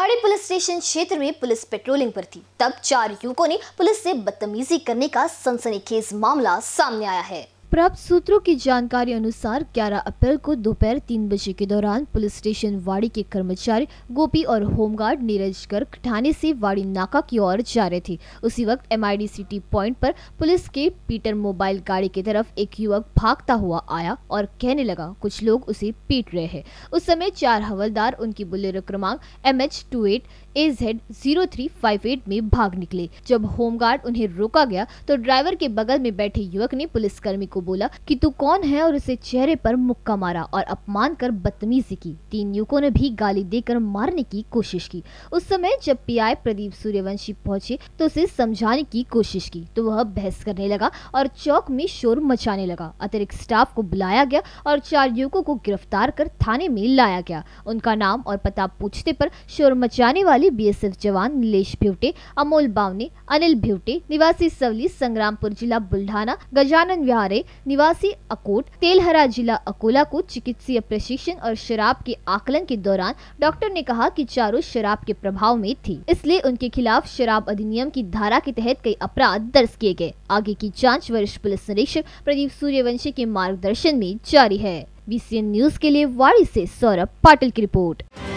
वाड़ी police station क्षेत्र में पुलिस पेट्रोलिंग पर थी, तब 4 युवकों ने पुलिस से बदतमीजी करने का सनसनीखेज मामला सामने आया है। प्राप्त सूत्रों की जानकारी अनुसार 11 अप्रैल को दोपहर 3 बजे के दौरान पुलिस स्टेशन वाड़ी के कर्मचारी गोपी और होमगार्ड नीरज गर्ग थाने से वाड़ी नाका की ओर जा रहे थे। उसी वक्त MID सिटी पॉइंट पर पुलिस के पीटर मोबाइल गाड़ी की तरफ एक युवक भागता हुआ आया और कहने लगा कुछ लोग उसे पीट रहे हैं। उस समय 4 हवलदार उनकी बोलेरो क्रमांक MH28 AZ 0358 में भाग निकले। जब होमगार्ड उन्हें रोका गया तो ड्राइवर के बगल में बैठे युवक ने पुलिसकर्मी को बोला कि तू कौन है और उसे चेहरे पर मुक्का मारा और अपमान कर बदतमीजी की। 3 युवकों ने भी गाली देकर मारने की कोशिश की। उस समय जब PI प्रदीप सूर्यवंशी पहुंचे तो उसे समझाने की कोशिश की तो वह बहस करने लगा और चौक में शोर मचाने लगा। अतिरिक्त स्टाफ को बुलाया गया और 4 युवकों को गिरफ्तार कर थाने में लाया गया। उनका नाम और पता पूछने पर शोर मचाने वाले BSF जवान नीलेश भिवटे, अमोल बावने, अनिल भिवटे निवासी सवली संग्रामपुर जिला बुल्ढाना, गजानन विहारे निवासी अकोट, तेलहरा जिला अकोला को चिकित्सीय प्रशिक्षण और शराब के आकलन के दौरान डॉक्टर ने कहा कि चारों शराब के प्रभाव में थी, इसलिए उनके खिलाफ शराब अधिनियम की धारा के तहत कई अपराध दर्ज किए गए। आगे की जांच वरिष्ठ पुलिस निरीक्षक प्रदीप सूर्यवंशी के मार्गदर्शन में जारी है। BCN न्यूज के लिए वाड़ी से सौरभ पाटिल की रिपोर्ट।